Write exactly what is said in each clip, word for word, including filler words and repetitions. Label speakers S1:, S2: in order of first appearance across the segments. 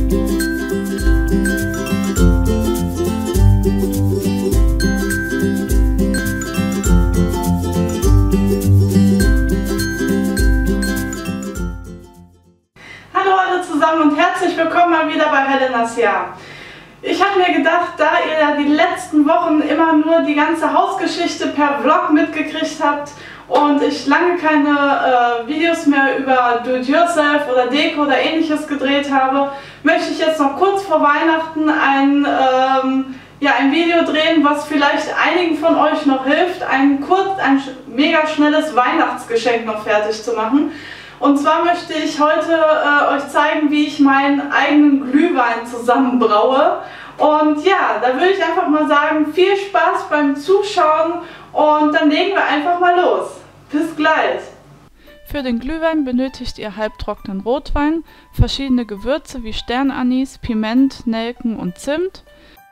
S1: Zusammen und herzlich willkommen mal wieder bei Helenas Jahr. Ich habe mir gedacht, da ihr ja die letzten Wochen immer nur die ganze Hausgeschichte per Vlog mitgekriegt habt und ich lange keine äh, Videos mehr über Do-it-yourself oder Deko oder ähnliches gedreht habe, möchte ich jetzt noch kurz vor Weihnachten ein, ähm, ja, ein Video drehen, was vielleicht einigen von euch noch hilft, ein, kurz, ein mega schnelles Weihnachtsgeschenk noch fertig zu machen. Und zwar möchte ich heute äh, euch zeigen, wie ich meinen eigenen Glühwein zusammenbraue. Und ja, da würde ich einfach mal sagen, viel Spaß beim Zuschauen und dann legen wir einfach mal los. Bis gleich!
S2: Für den Glühwein benötigt ihr halbtrockenen Rotwein, verschiedene Gewürze wie Sternanis, Piment, Nelken und Zimt.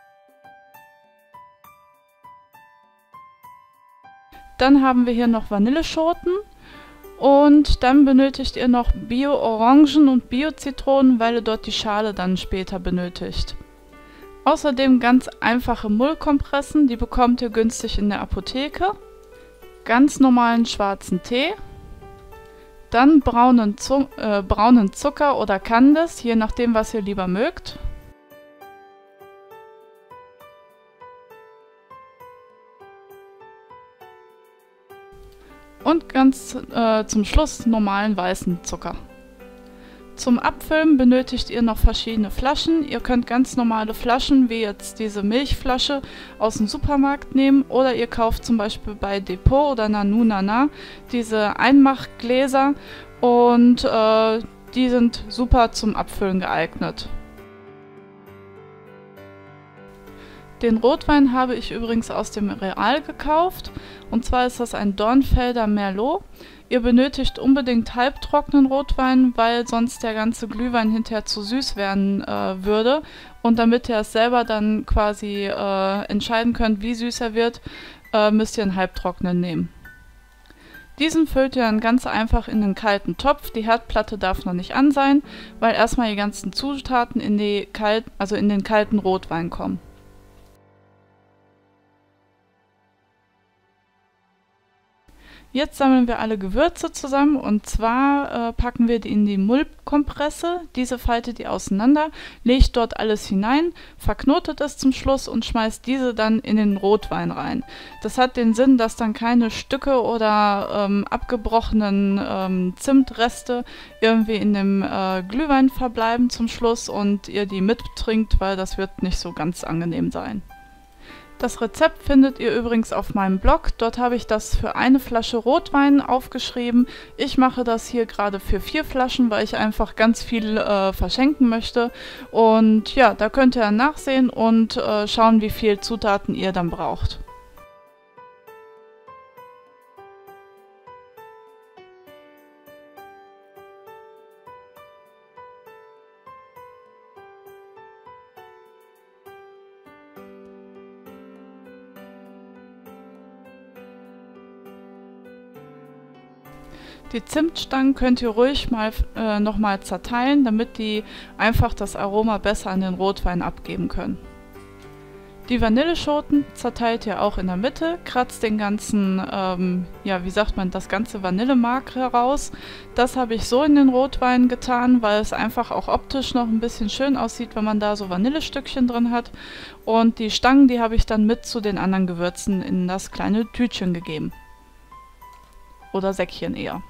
S2: Dann haben wir hier noch Vanilleschoten. Und dann benötigt ihr noch Bio-Orangen und Bio-Zitronen, weil ihr dort die Schale dann später benötigt. Außerdem ganz einfache Mullkompressen, die bekommt ihr günstig in der Apotheke. Ganz normalen schwarzen Tee. Dann braunen, Zu äh, braunen Zucker oder Kandis, je nachdem was ihr lieber mögt. Und ganz äh, zum Schluss normalen weißen Zucker. Zum Abfüllen benötigt ihr noch verschiedene Flaschen. Ihr könnt ganz normale Flaschen, wie jetzt diese Milchflasche aus dem Supermarkt nehmen, oder ihr kauft zum Beispiel bei Depot oder Nanu Nana diese Einmachgläser und äh, die sind super zum Abfüllen geeignet. Den Rotwein habe ich übrigens aus dem Real gekauft, und zwar ist das ein Dornfelder Merlot. Ihr benötigt unbedingt halbtrockenen Rotwein, weil sonst der ganze Glühwein hinterher zu süß werden äh, würde. Und damit ihr es selber dann quasi äh, entscheiden könnt, wie süß er wird, äh, müsst ihr einen halbtrockenen nehmen. Diesen füllt ihr dann ganz einfach in den kalten Topf. Die Herdplatte darf noch nicht an sein, weil erstmal die ganzen Zutaten in, die kalt, also in den kalten Rotwein kommen. Jetzt sammeln wir alle Gewürze zusammen, und zwar äh, packen wir die in die Mullkompresse. Diese faltet ihr auseinander, legt dort alles hinein, verknotet es zum Schluss und schmeißt diese dann in den Rotwein rein. Das hat den Sinn, dass dann keine Stücke oder ähm, abgebrochenen ähm, Zimtreste irgendwie in dem äh, Glühwein verbleiben zum Schluss und ihr die mittrinkt, weil das wird nicht so ganz angenehm sein. Das Rezept findet ihr übrigens auf meinem Blog. Dort habe ich das für eine Flasche Rotwein aufgeschrieben. Ich mache das hier gerade für vier Flaschen, weil ich einfach ganz viel äh, verschenken möchte. Und ja, da könnt ihr nachsehen und äh, schauen, wie viel Zutaten ihr dann braucht. Die Zimtstangen könnt ihr ruhig mal äh, nochmal zerteilen, damit die einfach das Aroma besser an den Rotwein abgeben können. Die Vanilleschoten zerteilt ihr auch in der Mitte, kratzt den ganzen, ähm, ja wie sagt man, das ganze Vanillemark heraus. Das habe ich so in den Rotwein getan, weil es einfach auch optisch noch ein bisschen schön aussieht, wenn man da so Vanillestückchen drin hat. Und die Stangen, die habe ich dann mit zu den anderen Gewürzen in das kleine Tütchen gegeben. Oder Säckchen eher.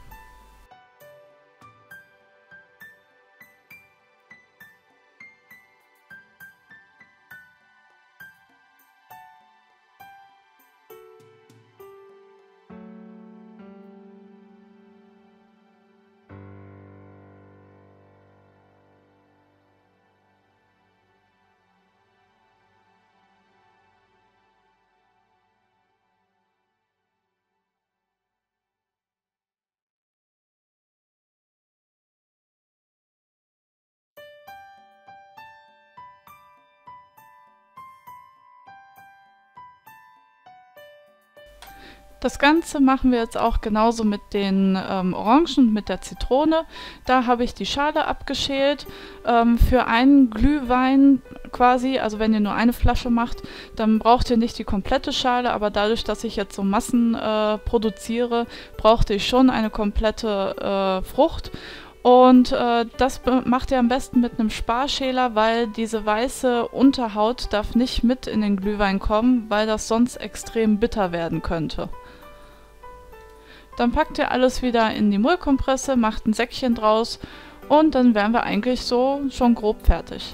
S2: Das Ganze machen wir jetzt auch genauso mit den ähm, Orangen und mit der Zitrone. Da habe ich die Schale abgeschält. Ähm, für einen Glühwein quasi, also wenn ihr nur eine Flasche macht, dann braucht ihr nicht die komplette Schale, aber dadurch, dass ich jetzt so Massen äh, produziere, brauchte ich schon eine komplette äh, Frucht. Und äh, das macht ihr am besten mit einem Sparschäler, weil diese weiße Unterhaut darf nicht mit in den Glühwein kommen, weil das sonst extrem bitter werden könnte. Dann packt ihr alles wieder in die Mullkompresse, macht ein Säckchen draus und dann wären wir eigentlich so schon grob fertig.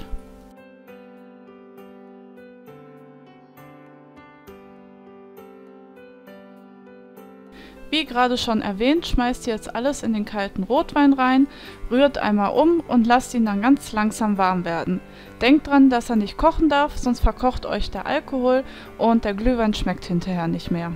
S2: Wie gerade schon erwähnt, schmeißt ihr jetzt alles in den kalten Rotwein rein, rührt einmal um und lasst ihn dann ganz langsam warm werden. Denkt dran, dass er nicht kochen darf, sonst verkocht euch der Alkohol und der Glühwein schmeckt hinterher nicht mehr.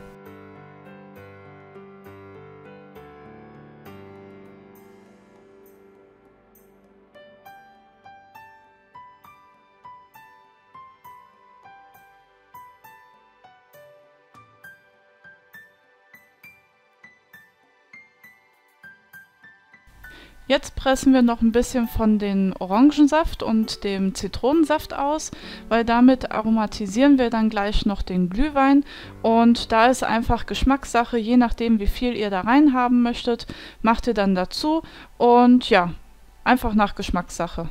S2: Jetzt pressen wir noch ein bisschen von dem Orangensaft und dem Zitronensaft aus, weil damit aromatisieren wir dann gleich noch den Glühwein und da ist einfach Geschmackssache, je nachdem wie viel ihr da rein haben möchtet, macht ihr dann dazu und ja, einfach nach Geschmackssache.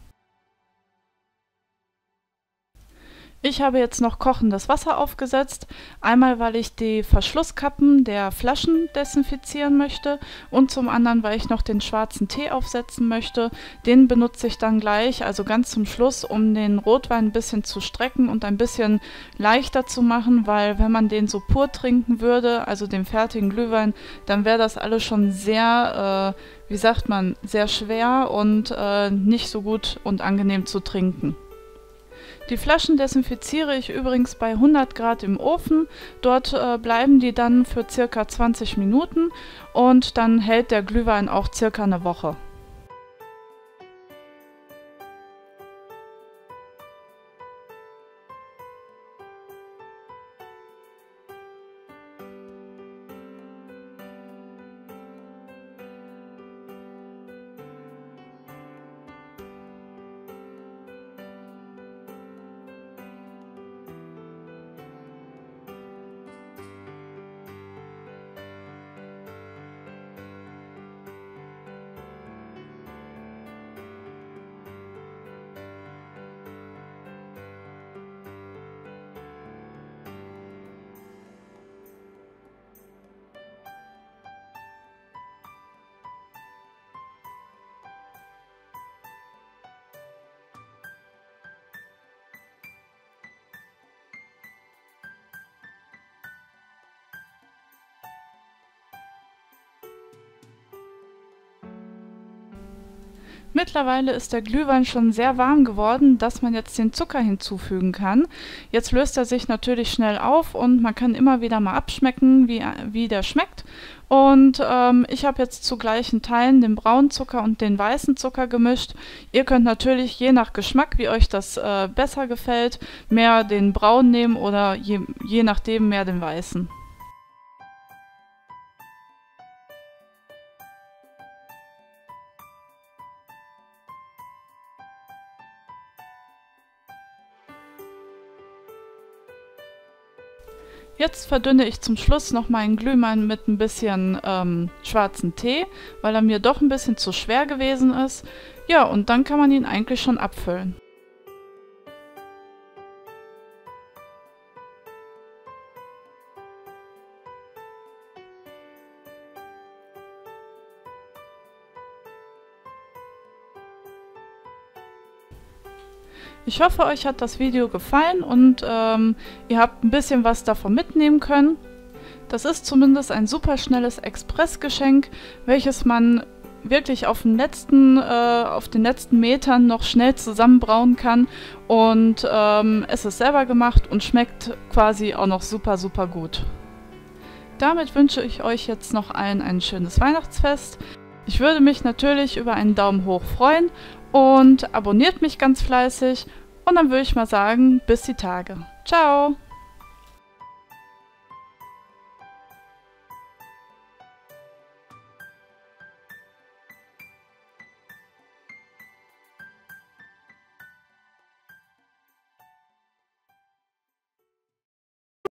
S2: Ich habe jetzt noch kochendes Wasser aufgesetzt, einmal weil ich die Verschlusskappen der Flaschen desinfizieren möchte und zum anderen, weil ich noch den schwarzen Tee aufsetzen möchte. Den benutze ich dann gleich, also ganz zum Schluss, um den Rotwein ein bisschen zu strecken und ein bisschen leichter zu machen, weil wenn man den so pur trinken würde, also den fertigen Glühwein, dann wäre das alles schon sehr, äh, wie sagt man, sehr schwer und äh, nicht so gut und angenehm zu trinken. Die Flaschen desinfiziere ich übrigens bei hundert Grad im Ofen. Dort äh, bleiben die dann für circa zwanzig Minuten und dann hält der Glühwein auch circa eine Woche. Mittlerweile ist der Glühwein schon sehr warm geworden, dass man jetzt den Zucker hinzufügen kann. Jetzt löst er sich natürlich schnell auf und man kann immer wieder mal abschmecken, wie, wie der schmeckt. Und ähm, ich habe jetzt zu gleichen Teilen den braunen Zucker und den weißen Zucker gemischt. Ihr könnt natürlich je nach Geschmack, wie euch das äh, besser gefällt, mehr den braunen nehmen oder je, je nachdem mehr den weißen. Jetzt verdünne ich zum Schluss noch meinen Glühwein mit ein bisschen ähm, schwarzen Tee, weil er mir doch ein bisschen zu schwer gewesen ist. Ja, und dann kann man ihn eigentlich schon abfüllen. Ich hoffe, euch hat das Video gefallen und ähm, ihr habt ein bisschen was davon mitnehmen können. Das ist zumindest ein super schnelles Expressgeschenk, welches man wirklich auf den letzten, äh, auf den letzten Metern noch schnell zusammenbrauen kann. Und ähm, es ist selber gemacht und schmeckt quasi auch noch super, super gut. Damit wünsche ich euch jetzt noch allen ein schönes Weihnachtsfest. Ich würde mich natürlich über einen Daumen hoch freuen und abonniert mich ganz fleißig. Und dann würde ich mal sagen, bis die Tage. Ciao!